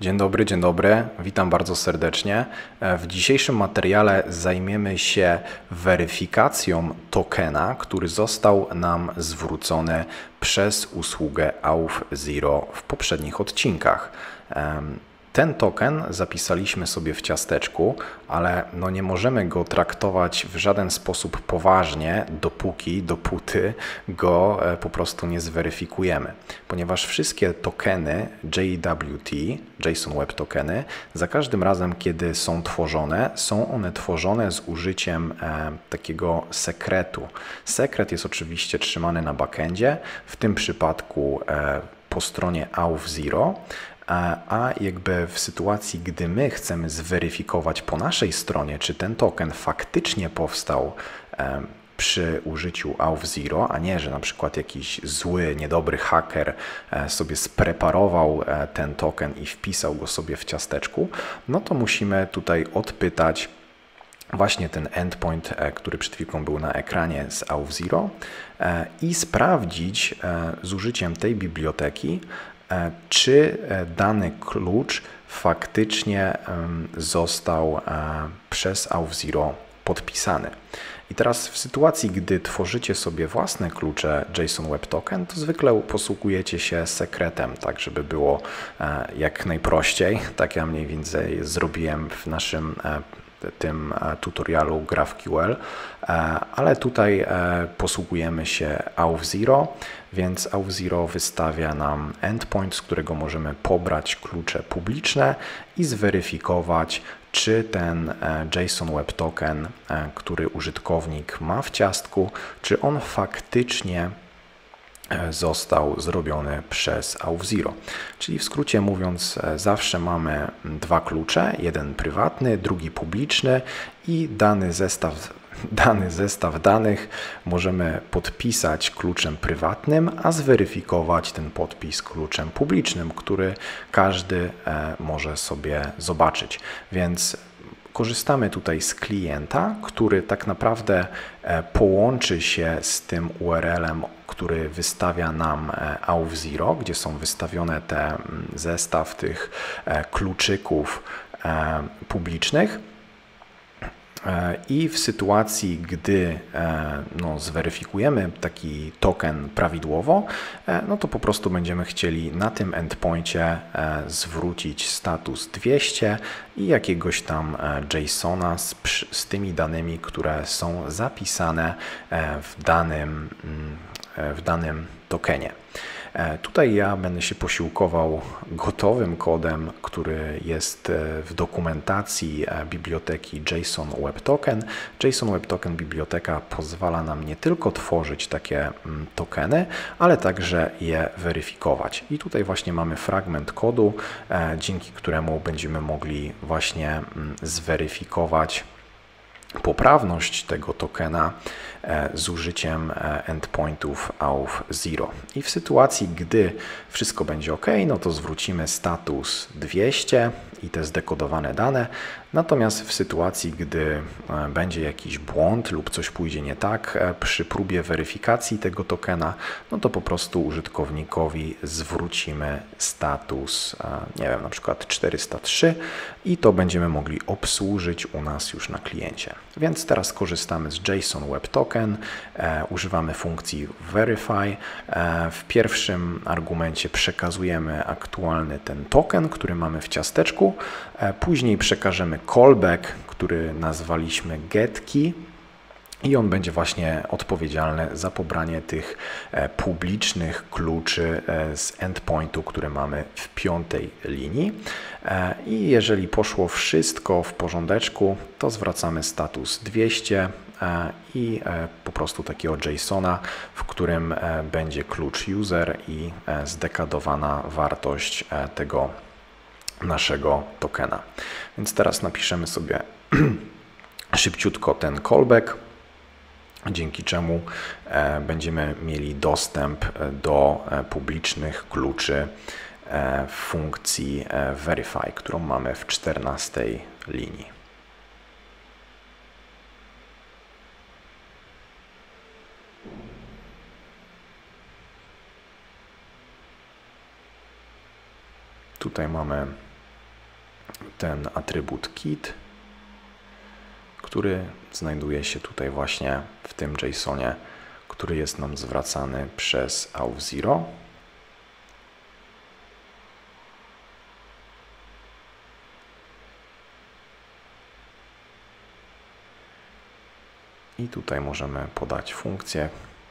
Dzień dobry, witam bardzo serdecznie. W dzisiejszym materiale zajmiemy się weryfikacją tokena, który został nam zwrócony przez usługę Auth0 w poprzednich odcinkach. Ten token zapisaliśmy sobie w ciasteczku, ale nie możemy go traktować w żaden sposób poważnie, dopóty go po prostu nie zweryfikujemy. Ponieważ wszystkie tokeny JWT, JSON Web Tokeny, za każdym razem, kiedy są one tworzone z użyciem takiego sekretu. Sekret jest oczywiście trzymany na backendzie, w tym przypadku po stronie Auth0, a jakby w sytuacji, gdy my chcemy zweryfikować po naszej stronie, czy ten token faktycznie powstał przy użyciu Auth0, a nie, że na przykład jakiś zły, niedobry haker sobie spreparował ten token i wpisał go sobie w ciasteczku, no to musimy tutaj odpytać właśnie ten endpoint, który przed chwilą był na ekranie z Auth0 i sprawdzić z użyciem tej biblioteki, czy dany klucz faktycznie został przez Auth0 podpisany. I teraz w sytuacji, gdy tworzycie sobie własne klucze JSON Web Token, to zwykle posługujecie się sekretem, tak żeby było jak najprościej. Tak ja mniej więcej zrobiłem w naszym tym tutorialu GraphQL, ale tutaj posługujemy się Auth0, więc Auth0 wystawia nam endpoint, z którego możemy pobrać klucze publiczne i zweryfikować, czy ten JSON Web Token, który użytkownik ma w ciastku, czy on faktycznie został zrobiony przez Auth0. Czyli w skrócie mówiąc, zawsze mamy dwa klucze, jeden prywatny, drugi publiczny i dany zestaw danych możemy podpisać kluczem prywatnym, a zweryfikować ten podpis kluczem publicznym, który każdy może sobie zobaczyć. Więc korzystamy tutaj z klienta, który tak naprawdę połączy się z tym URL-em, który wystawia nam Auth0, gdzie są wystawione zestaw tych kluczyków publicznych. I w sytuacji, gdy zweryfikujemy taki token prawidłowo, to po prostu będziemy chcieli na tym endpoincie zwrócić status 200 i jakiegoś tam JSON-a z tymi danymi, które są zapisane w danym tokenie. Tutaj ja będę się posiłkował gotowym kodem, który jest w dokumentacji biblioteki JSON Web Token. JSON Web Token biblioteka pozwala nam nie tylko tworzyć takie tokeny, ale także je weryfikować. I tutaj właśnie mamy fragment kodu, dzięki któremu będziemy mogli właśnie zweryfikować poprawność tego tokena z użyciem endpointów Auth0. I w sytuacji, gdy wszystko będzie OK, no to zwrócimy status 200 i te zdekodowane dane. Natomiast w sytuacji, gdy będzie jakiś błąd lub coś pójdzie nie tak przy próbie weryfikacji tego tokena, no to po prostu użytkownikowi zwrócimy status, nie wiem, na przykład 403 i to będziemy mogli obsłużyć u nas już na kliencie. Więc teraz korzystamy z JSON Web Token, używamy funkcji Verify. W pierwszym argumencie przekazujemy aktualny ten token, który mamy w ciasteczku, później przekażemy callback, który nazwaliśmy getKey i on będzie właśnie odpowiedzialny za pobranie tych publicznych kluczy z endpointu, które mamy w 5. linii. I jeżeli poszło wszystko w porządeczku, to zwracamy status 200 i po prostu takiego JSON-a, w którym będzie klucz user i zdekodowana wartość tego naszego tokena. Więc teraz napiszemy sobie szybciutko ten callback, dzięki czemu będziemy mieli dostęp do publicznych kluczy w funkcji Verify, którą mamy w 14. linii. Tutaj mamy ten atrybut kit, który znajduje się tutaj właśnie w tym JSONie, który jest nam zwracany przez auth0. I tutaj możemy podać funkcję,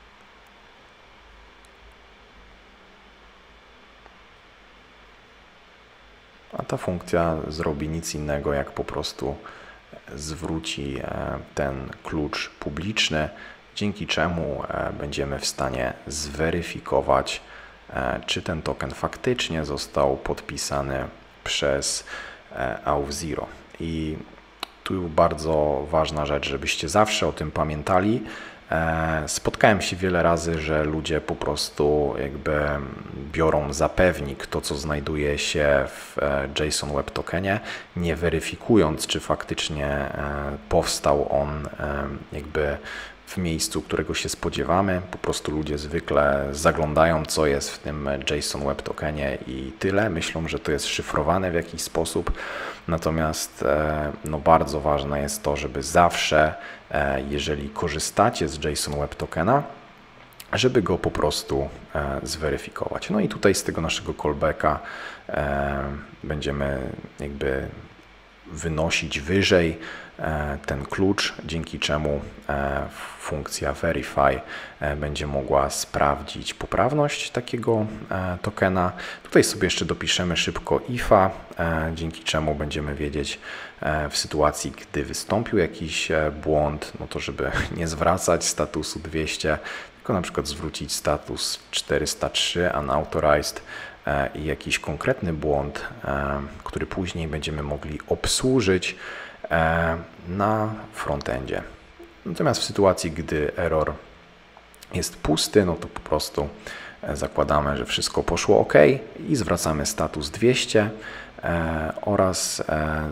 a ta funkcja zrobi nic innego, jak po prostu zwróci ten klucz publiczny, dzięki czemu będziemy w stanie zweryfikować, czy ten token faktycznie został podpisany przez auth0. I tu bardzo ważna rzecz, żebyście zawsze o tym pamiętali. Spotkałem się wiele razy, że ludzie po prostu jakby biorą za pewnik to, co znajduje się w JSON Web Tokenie, nie weryfikując, czy faktycznie powstał on jakby w miejscu, którego się spodziewamy. Po prostu ludzie zwykle zaglądają, co jest w tym JSON Web Tokenie i tyle. Myślą, że to jest szyfrowane w jakiś sposób. Natomiast no, bardzo ważne jest to, żeby zawsze, jeżeli korzystacie z JSON Web Tokena, żeby go po prostu zweryfikować. No i tutaj z tego naszego callbacka będziemy jakby wynosić wyżej ten klucz, dzięki czemu funkcja verify będzie mogła sprawdzić poprawność takiego tokena. Tutaj sobie jeszcze dopiszemy szybko ifa, dzięki czemu będziemy wiedzieć w sytuacji, gdy wystąpił jakiś błąd, no to żeby nie zwracać statusu 200, tylko na przykład zwrócić status 403 unauthorized i jakiś konkretny błąd, który później będziemy mogli obsłużyć na frontendzie. Natomiast w sytuacji, gdy error jest pusty, no to po prostu zakładamy, że wszystko poszło OK i zwracamy status 200 oraz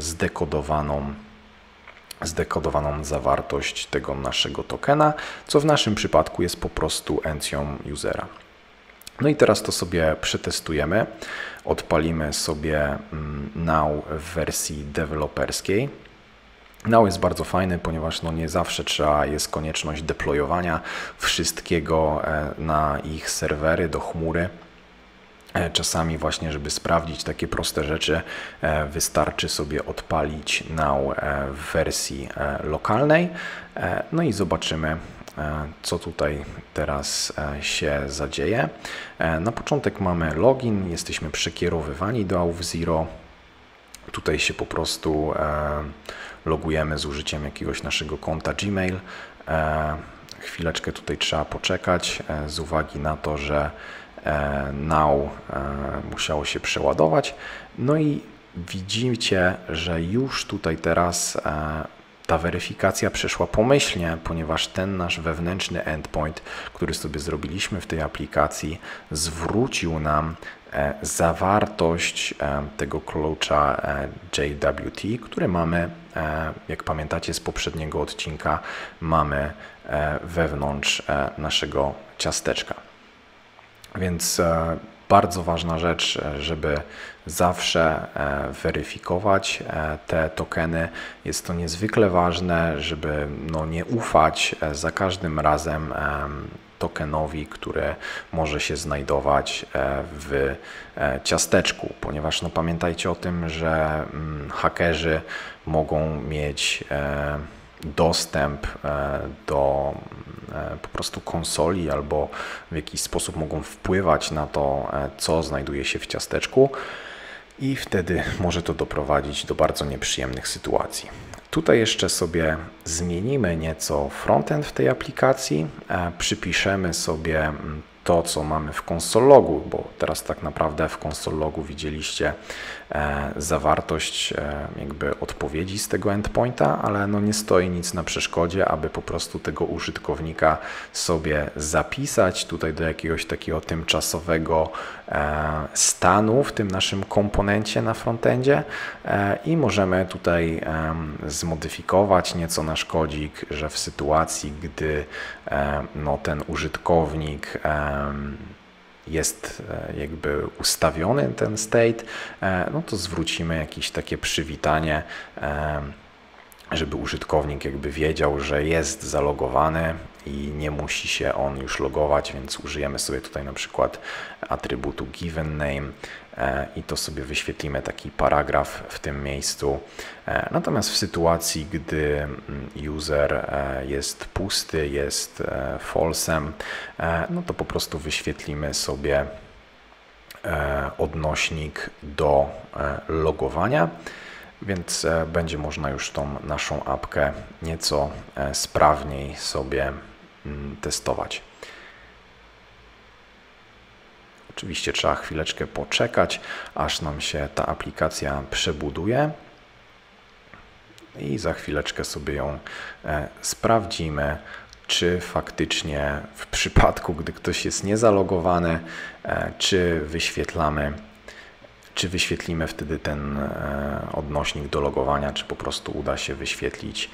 zdekodowaną zawartość tego naszego tokena, co w naszym przypadku jest po prostu encją usera. No i teraz to sobie przetestujemy. Odpalimy sobie Now w wersji deweloperskiej. Now jest bardzo fajny, ponieważ no nie zawsze jest konieczność deployowania wszystkiego na ich serwery do chmury. Czasami właśnie, żeby sprawdzić takie proste rzeczy, wystarczy sobie odpalić Now w wersji lokalnej. No i zobaczymy, co tutaj teraz się zadzieje. Na początek mamy login, jesteśmy przekierowywani do auth0. Tutaj się po prostu logujemy z użyciem jakiegoś naszego konta Gmail. Chwileczkę tutaj trzeba poczekać z uwagi na to, że Now musiało się przeładować. No i widzicie, że już tutaj teraz ta weryfikacja przeszła pomyślnie, ponieważ ten nasz wewnętrzny endpoint, który sobie zrobiliśmy w tej aplikacji, zwrócił nam zawartość tego klucza JWT, który mamy, jak pamiętacie z poprzedniego odcinka, mamy wewnątrz naszego ciasteczka. Więc bardzo ważna rzecz, żeby zawsze weryfikować te tokeny. Jest to niezwykle ważne, żeby nie ufać za każdym razem tokenowi, który może się znajdować w ciasteczku, ponieważ pamiętajcie o tym, że hakerzy mogą mieć dostęp do po prostu konsoli albo w jakiś sposób mogą wpływać na to, co znajduje się w ciasteczku i wtedy może to doprowadzić do bardzo nieprzyjemnych sytuacji. Tutaj jeszcze sobie zmienimy nieco frontend w tej aplikacji, przypiszemy sobie to, co mamy w console logu, bo teraz tak naprawdę w console logu widzieliście zawartość jakby odpowiedzi z tego endpointa, ale nie stoi nic na przeszkodzie, aby po prostu tego użytkownika sobie zapisać tutaj do jakiegoś takiego tymczasowego stanu w tym naszym komponencie na frontendzie i możemy tutaj zmodyfikować nieco nasz kodzik, że w sytuacji, gdy ten użytkownik jest jakby ustawiony ten state, no to zwrócimy jakieś takie przywitanie, żeby użytkownik jakby wiedział, że jest zalogowany i nie musi się on już logować, więc użyjemy sobie tutaj na przykład atrybutu given name i to sobie wyświetlimy taki paragraf w tym miejscu. Natomiast w sytuacji, gdy user jest pusty, jest false'em, no to po prostu wyświetlimy sobie odnośnik do logowania. Więc będzie można już tą naszą apkę nieco sprawniej sobie testować. Oczywiście trzeba chwileczkę poczekać, aż nam się ta aplikacja przebuduje i za chwileczkę sobie ją sprawdzimy, czy faktycznie w przypadku, gdy ktoś jest niezalogowany, czy wyświetlimy wtedy ten odnośnik do logowania, czy po prostu uda się wyświetlić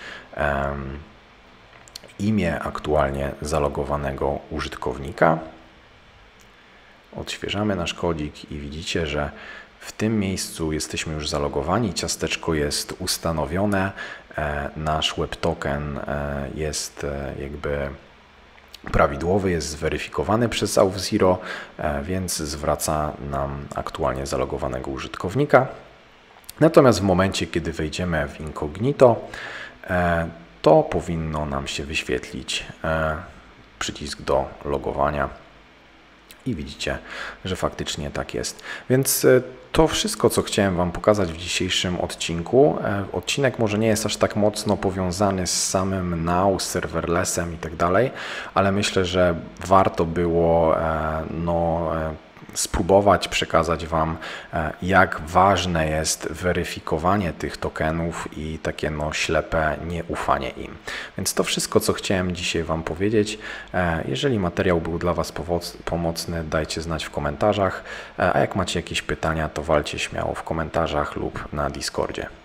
imię aktualnie zalogowanego użytkownika. Odświeżamy nasz kodzik i widzicie, że w tym miejscu jesteśmy już zalogowani, ciasteczko jest ustanowione, nasz WebToken jest jakby prawidłowy, jest zweryfikowany przez Auth0, więc zwraca nam aktualnie zalogowanego użytkownika. Natomiast w momencie, kiedy wejdziemy w incognito, to powinno nam się wyświetlić przycisk do logowania i widzicie, że faktycznie tak jest. Więc to wszystko, co chciałem Wam pokazać w dzisiejszym odcinku. Odcinek może nie jest aż tak mocno powiązany z samym Now, serverlessem i tak dalej, ale myślę, że warto było spróbować przekazać Wam, jak ważne jest weryfikowanie tych tokenów i takie ślepe nieufanie im. Więc to wszystko, co chciałem dzisiaj Wam powiedzieć. Jeżeli materiał był dla Was pomocny, dajcie znać w komentarzach, a jak macie jakieś pytania, to walcie śmiało w komentarzach lub na Discordzie.